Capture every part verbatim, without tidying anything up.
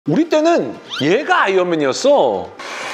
우리 때는 얘가 아이언맨이었어.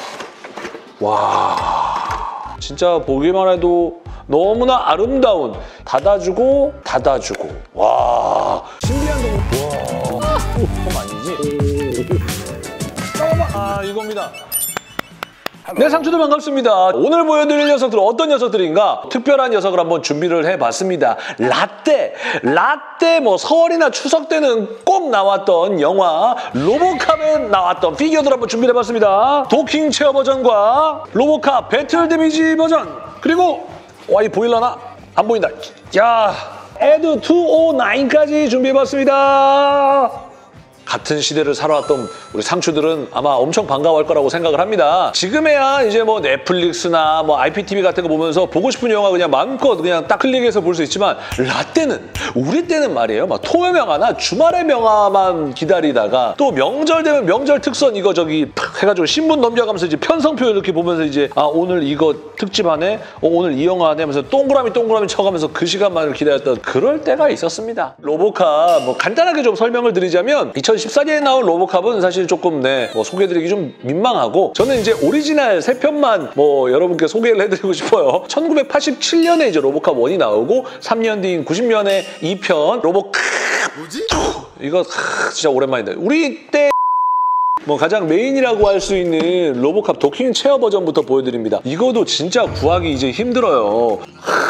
와, 진짜 보기만 해도 너무나 아름다운, 닫아주고 닫아주고. 와, 신비한 동물. 와, 그건 아니지? 잠깐만. 아, 이겁니다. 네, 상추들 반갑습니다. 오늘 보여드릴 녀석들은 어떤 녀석들인가? 특별한 녀석을 한번 준비를 해봤습니다. 라떼! 라떼 뭐 설이나 추석 때는 꼭 나왔던 영화 로보캅에 나왔던 피규어들 한번 준비를 해봤습니다. 도킹 체어 버전과 로보캅 배틀 데미지 버전, 그리고 와, 이 보일라나? 안 보인다. 야, 에드 이백구까지 준비해봤습니다. 같은 시대를 살아왔던 우리 상추들은 아마 엄청 반가워할 거라고 생각을 합니다. 지금에야 이제 뭐 넷플릭스나 뭐 아이피티비 같은 거 보면서 보고 싶은 영화 그냥 마음껏 그냥 딱 클릭해서 볼 수 있지만, 라떼는, 우리 때는 말이에요, 막 토요 명화나 주말의 명화만 기다리다가 또 명절 되면 명절 특선 이거 저기 팍 해가지고 신문 넘겨가면서 이제 편성표 이렇게 보면서 이제 아, 오늘 이거 특집 하네? 어, 오늘 이 영화 하네? 하면서 동그라미 동그라미 쳐가면서 그 시간만을 기다렸던 그럴 때가 있었습니다. 로보캅 뭐 간단하게 좀 설명을 드리자면, 이천십사 년에 나온 로보캅은 사실 조금 네, 뭐 소개해드리기 좀 민망하고, 저는 이제 오리지널 세 편만 뭐 여러분께 소개를 해드리고 싶어요. 천구백팔십칠 년에 이제 로보캅 일이 나오고, 삼 년 뒤인 구십 년에 이 편 로보캅. 뭐지? 이거 진짜 오랜만인데. 우리 때 뭐 가장 메인이라고 할 수 있는 로보캅 도킹 체어 버전부터 보여드립니다. 이거도 진짜 구하기 이제 힘들어요.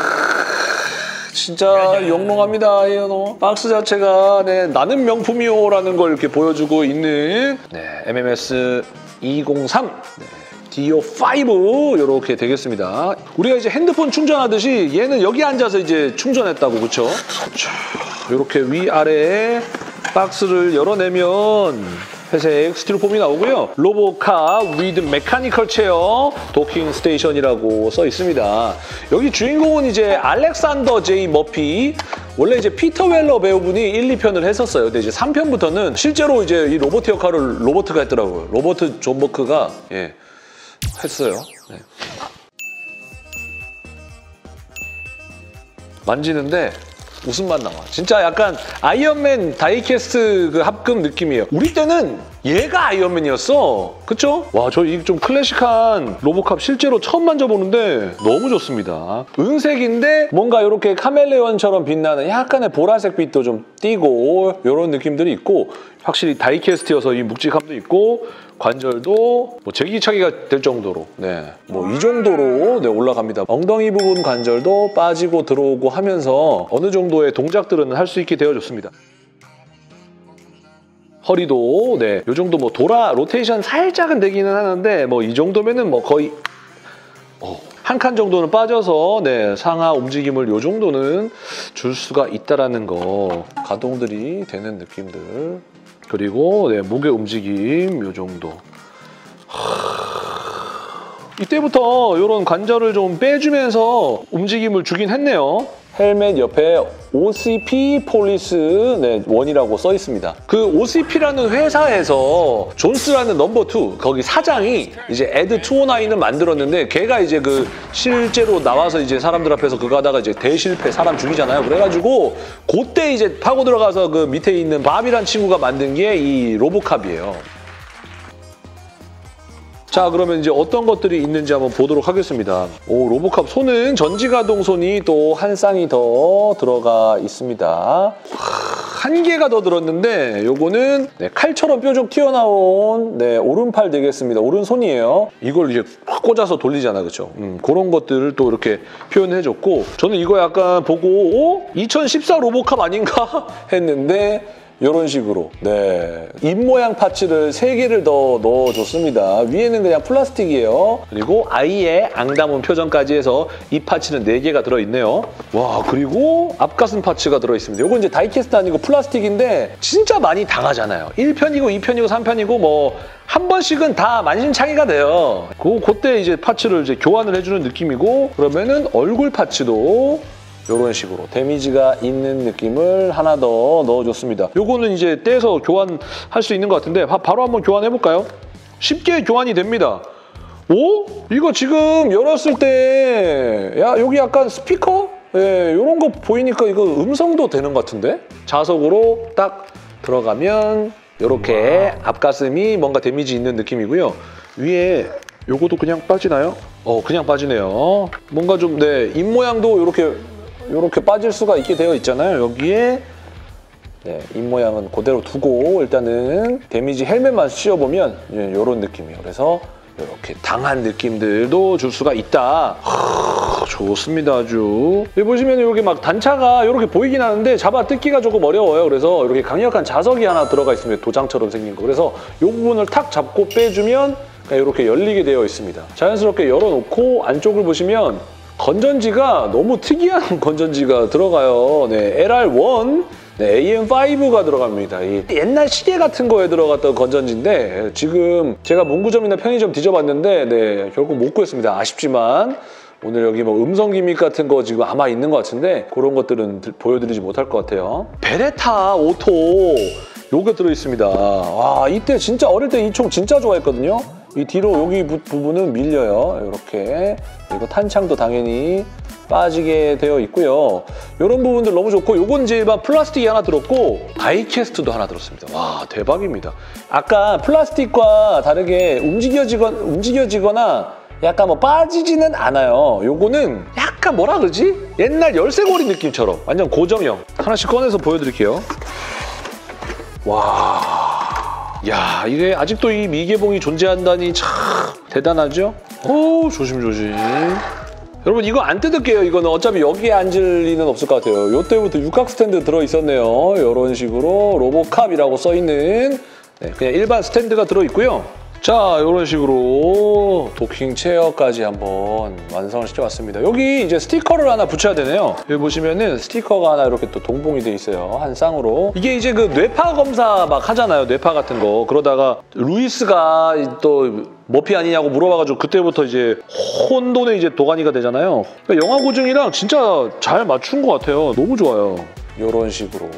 진짜 영롱합니다. 이거 박스 자체가 네, 나는 명품이요라는 걸 이렇게 보여주고 있는 네, 엠엠에스 이공삼 네, 디오 오 이렇게 되겠습니다. 우리가 이제 핸드폰 충전하듯이 얘는 여기 앉아서 이제 충전했다고, 그렇죠? 이렇게 위아래에 박스를 열어내면 회색 스티로폼이 나오고요. 로보캅 위드 메카니컬 체어 도킹 스테이션이라고 써 있습니다. 여기 주인공은 이제 알렉산더 제이 머피. 원래 이제 피터 웰러 배우분이 일, 이 편을 했었어요. 근데 이제 삼 편부터는 실제로 이제 이 로버트 역할을 로버트가 했더라고요. 로버트 존 버크가 예, 했어요. 네. 만지는데 웃음만 나와. 진짜 약간 아이언맨 다이캐스트 그 합금 느낌이에요. 우리 때는 얘가 아이언맨이었어. 그쵸? 와, 저 이 좀 클래식한 로보캅 실제로 처음 만져보는데 너무 좋습니다. 은색인데 뭔가 이렇게 카멜레온처럼 빛나는 약간의 보라색 빛도 좀 띄고 이런 느낌들이 있고, 확실히 다이캐스트여서 이 묵직함도 있고, 관절도 뭐 제기차기가 될 정도로 네, 뭐 이 정도로 네, 올라갑니다. 엉덩이 부분 관절도 빠지고 들어오고 하면서 어느 정도의 동작들은 할 수 있게 되어줬습니다. 허리도 네, 요 정도 뭐 돌아 로테이션 살짝은 되기는 하는데 뭐 이 정도면은 뭐 거의 한 칸 정도는 빠져서 네, 상하 움직임을 요 정도는 줄 수가 있다라는 거, 가동들이 되는 느낌들. 그리고 네, 목의 움직임 요 정도. 하... 이때부터 이런 관절을 좀 빼주면서 움직임을 주긴 했네요. 헬멧 옆에 오씨피 폴리스 네, 원이라고 써 있습니다. 그 오씨피라는 회사에서 존스라는 넘버 투 거기 사장이 이제 에드 이백구를 만들었는데, 걔가 이제 그 실제로 나와서 이제 사람들 앞에서 그거 하다가 이제 대실패, 사람 죽이잖아요. 그래가지고 그때 이제 파고 들어가서 그 밑에 있는 밥이란 친구가 만든 게 이 로보캅이에요. 자, 그러면 이제 어떤 것들이 있는지 한번 보도록 하겠습니다. 오, 로보캅 손은 전지가동 손이 또 한 쌍이 더 들어가 있습니다. 한 개가 더 들었는데 요거는 네, 칼처럼 뾰족 튀어나온 네, 오른팔 되겠습니다. 오른손이에요. 이걸 이제 확 꽂아서 돌리잖아, 그렇죠? 음, 그런 것들을 또 이렇게 표현해줬고, 저는 이거 약간 보고 어? 이천십사 로보캅 아닌가 했는데 이런 식으로 네, 입모양 파츠를 세 개를 더 넣어줬습니다. 위에는 그냥 플라스틱이에요. 그리고 아이의 앙담은 표정까지 해서 이 파츠는 네 개가 들어있네요. 와, 그리고 앞가슴 파츠가 들어있습니다. 이건 이제 다이캐스트 아니고 플라스틱인데 진짜 많이 당하잖아요. 일 편이고 이 편이고 삼 편이고 뭐 한 번씩은 다 만신창이가 돼요. 그, 그때 이제 파츠를 이제 교환을 해주는 느낌이고, 그러면은 얼굴 파츠도 이런 식으로 데미지가 있는 느낌을 하나 더 넣어줬습니다. 요거는 이제 떼서 교환할 수 있는 것 같은데 바, 바로 한번 교환해볼까요? 쉽게 교환이 됩니다. 오? 이거 지금 열었을 때 야, 여기 약간 스피커? 예, 이런 거 보이니까 이거 음성도 되는 것 같은데? 자석으로 딱 들어가면 이렇게 앞가슴이 뭔가 데미지 있는 느낌이고요. 위에 요것도 그냥 빠지나요? 어, 그냥 빠지네요. 뭔가 좀, 네, 입 모양도 이렇게 이렇게 빠질 수가 있게 되어 있잖아요. 여기에 네, 입 모양은 그대로 두고 일단은 데미지 헬멧만 씌워보면 이런 느낌이에요. 그래서 이렇게 당한 느낌들도 줄 수가 있다. 하, 좋습니다, 아주. 여기 보시면 이렇게 막 단차가 이렇게 보이긴 하는데 잡아 뜯기가 조금 어려워요. 그래서 이렇게 강력한 자석이 하나 들어가 있습니다. 도장처럼 생긴 거. 그래서 이 부분을 탁 잡고 빼주면 이렇게 열리게 되어 있습니다. 자연스럽게 열어놓고 안쪽을 보시면 건전지가 너무 특이한 건전지가 들어가요. 네, 엘알 원. 네, 에이엠 파이브가 들어갑니다. 이 옛날 시계 같은 거에 들어갔던 건전지인데 지금 제가 문구점이나 편의점 뒤져봤는데 네, 결국 못 구했습니다. 아쉽지만 오늘 여기 뭐 음성 기믹 같은 거 지금 아마 있는 것 같은데 그런 것들은 보여드리지 못할 것 같아요. 베레타 오토 요게 들어있습니다. 와, 이때 진짜 어릴 때 이 총 진짜 좋아했거든요. 이 뒤로 여기 부, 부분은 밀려요. 이렇게. 그리고 탄창도 당연히 빠지게 되어 있고요. 이런 부분들 너무 좋고 요건 이제 일반 플라스틱이 하나 들었고 다이캐스트도 하나 들었습니다. 와, 대박입니다. 아까 플라스틱과 다르게 움직여지거나, 움직여지거나 약간 뭐 빠지지는 않아요. 요거는 약간 뭐라 그러지? 옛날 열쇠고리 느낌처럼 완전 고정형. 하나씩 꺼내서 보여드릴게요. 와, 야, 이게 아직도 이 미개봉이 존재한다니 참 대단하죠? 오, 조심조심. 여러분 이거 안 뜯을게요. 이거는 어차피 여기에 앉을 리는 없을 것 같아요. 이때부터 육각 스탠드 들어있었네요. 이런 식으로 로보캅이라고 써있는 네, 그냥 일반 스탠드가 들어있고요. 자, 이런 식으로 도킹 체어까지 한번 완성을 시켜봤습니다. 여기 이제 스티커를 하나 붙여야 되네요. 여기 보시면은 스티커가 하나 이렇게 또 동봉이 돼 있어요. 한 쌍으로. 이게 이제 그 뇌파 검사 막 하잖아요. 뇌파 같은 거. 그러다가 루이스가 또 머피 아니냐고 물어봐가지고 그때부터 이제 혼돈의 이제 도가니가 되잖아요. 그러니까 영화 고증이랑 진짜 잘 맞춘 것 같아요. 너무 좋아요. 이런 식으로.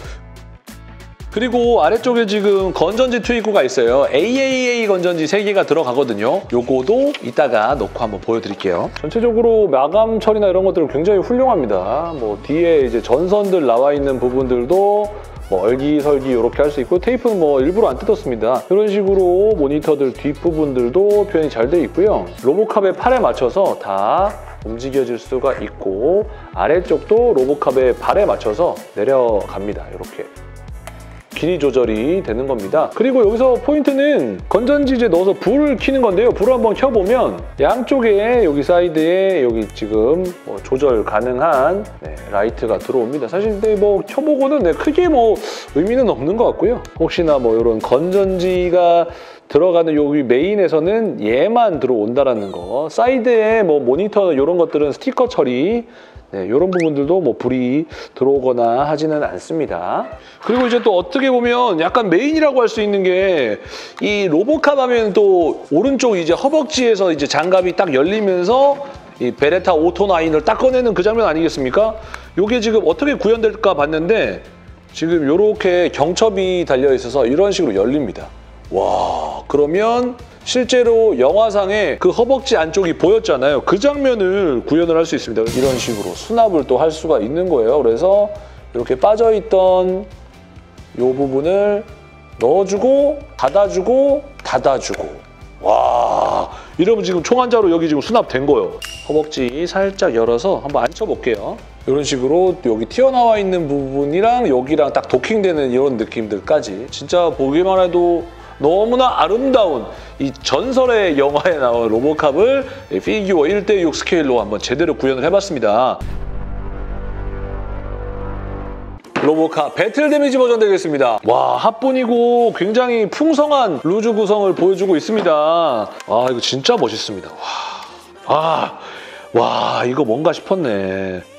그리고 아래쪽에 지금 건전지 투입구가 있어요. 에이에이에이 건전지 세 개가 들어가거든요. 요거도 이따가 넣고 한번 보여드릴게요. 전체적으로 마감 처리나 이런 것들은 굉장히 훌륭합니다. 뭐 뒤에 이제 전선들 나와 있는 부분들도 뭐 얼기설기 이렇게 할 수 있고 테이프는 뭐 일부러 안 뜯었습니다. 이런 식으로 모니터들 뒷부분들도 표현이 잘 돼 있고요. 로보캅의 팔에 맞춰서 다 움직여질 수가 있고 아래쪽도 로보캅의 발에 맞춰서 내려갑니다. 이렇게. 길이 조절이 되는 겁니다. 그리고 여기서 포인트는 건전지에 넣어서 불을 켜는 건데요. 불을 한번 켜보면 양쪽에 여기 사이드에 여기 지금 뭐 조절 가능한 네, 라이트가 들어옵니다. 사실 근데 뭐 켜보고는 네, 크게 뭐 의미는 없는 것 같고요. 혹시나 뭐 이런 건전지가 들어가는 여기 메인에서는 얘만 들어온다라는 거. 사이드에 뭐 모니터 이런 것들은 스티커 처리 네, 이런 부분들도 뭐 불이 들어오거나 하지는 않습니다. 그리고 이제 또 어떻게 보면 약간 메인이라고 할 수 있는 게 이 로보캅 하면 또 오른쪽 이제 허벅지에서 이제 장갑이 딱 열리면서 이 베레타 오토나인을 딱 꺼내는 그 장면 아니겠습니까? 이게 지금 어떻게 구현될까 봤는데 지금 이렇게 경첩이 달려 있어서 이런 식으로 열립니다. 와, 그러면 실제로 영화상에 그 허벅지 안쪽이 보였잖아요. 그 장면을 구현을 할 수 있습니다. 이런 식으로 수납을 또 할 수가 있는 거예요. 그래서 이렇게 빠져있던 이 부분을 넣어주고 닫아주고 닫아주고 와, 이러면 지금 총한자로 여기 지금 수납된 거예요. 허벅지 살짝 열어서 한번 앉혀볼게요. 이런 식으로 여기 튀어나와 있는 부분이랑 여기랑 딱 도킹되는 이런 느낌들까지 진짜 보기만 해도 너무나 아름다운 이 전설의 영화에 나온 로보캅을 피규어 일 대 육 스케일로 한번 제대로 구현을 해봤습니다. 로보캅 배틀 데미지 버전 되겠습니다. 와, 핫본이고 굉장히 풍성한 루즈 구성을 보여주고 있습니다. 아, 이거 진짜 멋있습니다. 와, 아, 와, 이거 뭔가 싶었네.